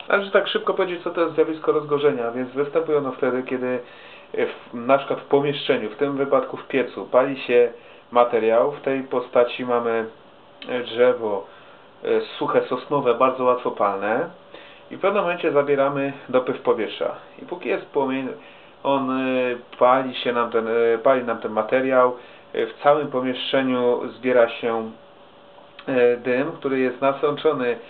Należy tak szybko powiedzieć, co to jest zjawisko rozgorzenia, więc występuje ono wtedy, kiedy na przykład w pomieszczeniu, w tym wypadku w piecu, pali się materiał. W tej postaci mamy drzewo suche, sosnowe, bardzo łatwopalne i w pewnym momencie zabieramy dopływ powietrza. I póki jest płomień, on pali nam ten materiał. W całym pomieszczeniu zbiera się dym, który jest nasączony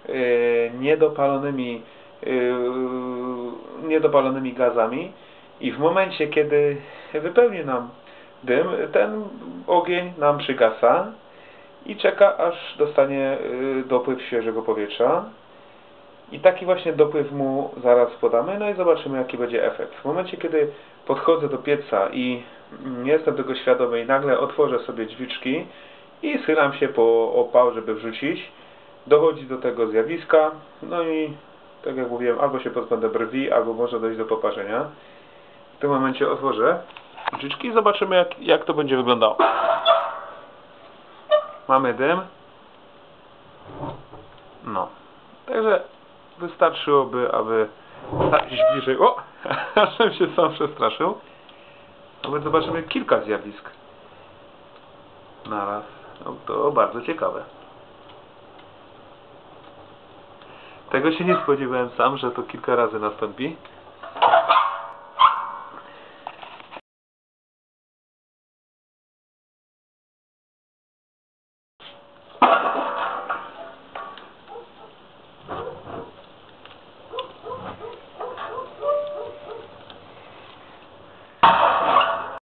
niedopalonymi gazami i w momencie, kiedy wypełni nam dym, ten ogień nam przygasa i czeka, aż dostanie dopływ świeżego powietrza. I taki właśnie dopływ mu zaraz podamy, no i zobaczymy, jaki będzie efekt. W momencie, kiedy podchodzę do pieca i nie jestem tego świadomy i nagle otworzę sobie drzwiczki i schylam się po opał, żeby wrzucić, dochodzi do tego zjawiska, no i tak jak mówiłem, albo się pozbędę brwi, albo może dojść do poparzenia. W tym momencie otworzę drzwiczki i zobaczymy, jak to będzie wyglądało. Mamy dym. No. Także wystarczyłoby, aby iść bliżej. O! Ażem się sam przestraszył. No więc zobaczymy kilka zjawisk naraz. No to bardzo ciekawe. Tego się nie spodziewałem sam, że to kilka razy nastąpi.